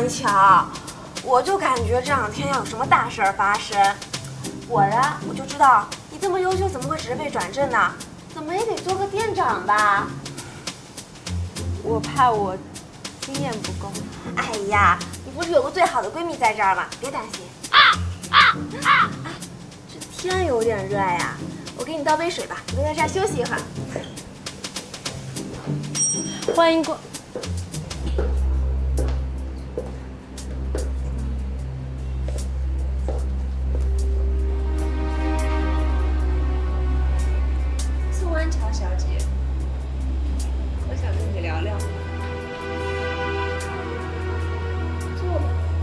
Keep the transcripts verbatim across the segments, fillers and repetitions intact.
么巧，我就感觉这两天要有什么大事儿发生。果然，我就知道你这么优秀，怎么会只是被转正呢？怎么也得做个店长吧？ 我怕我经验不够。 哎呀，你不是有个最好的闺蜜在这儿吗？别担心。啊啊啊！哎，这天有点热呀，我给你倒杯水吧，你在这儿休息一会儿。 欢迎光。 乔小姐，我想跟你聊聊。坐吧。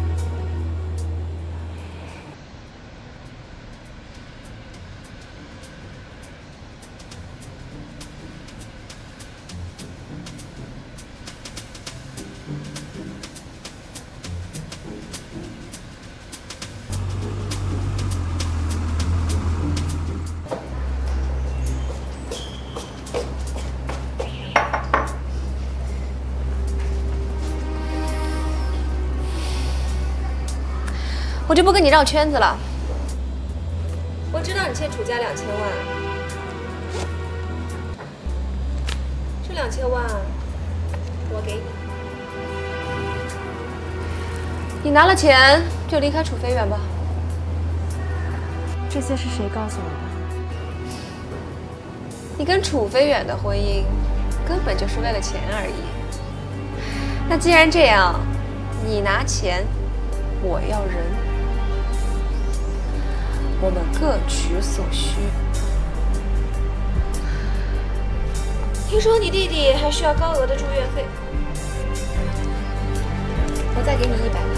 我就不跟你绕圈子了。 我知道你欠楚家两千万，这两千万我给你。 你拿了钱就离开楚飞远吧。 这些是谁告诉我的？ 你跟楚飞远的婚姻根本就是为了钱而已。那既然这样，你拿钱，我要人。 我们各取所需。 听说你弟弟还需要高额的住院费， 我再给你一百万。